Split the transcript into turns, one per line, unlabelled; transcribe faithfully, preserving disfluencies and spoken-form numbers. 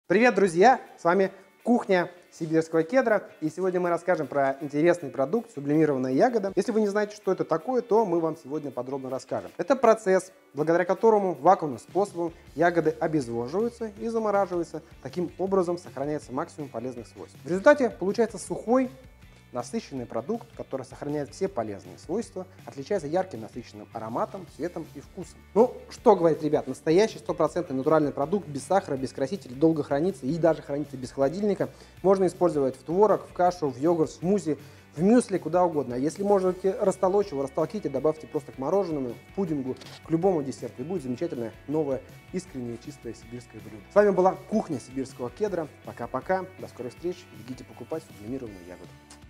Привет, друзья! С вами кухня сибирского кедра, и сегодня мы расскажем про интересный продукт сублимированная ягода. Если вы не знаете, что это такое, то мы вам сегодня подробно расскажем. Это процесс, благодаря которому вакуумным способом ягоды обезвоживаются и замораживаются. Таким образом сохраняется максимум полезных свойств. В результате получается сухой, насыщенный продукт, который сохраняет все полезные свойства, отличается ярким насыщенным ароматом, цветом и вкусом. Ну, что говорить, ребят, настоящий стопроцентный натуральный продукт, без сахара, без красителей, долго хранится и даже хранится без холодильника. Можно использовать в творог, в кашу, в йогурт, в смузи, в мюсли, куда угодно. А если можете растолочь его, растолките, добавьте просто к мороженому, к пудингу, к любому десерту. И будет замечательное, новое, искреннее, чистое сибирское блюдо. С вами была кухня сибирского кедра. Пока-пока. До скорых встреч. Бегите покупать сублимированную ягоду.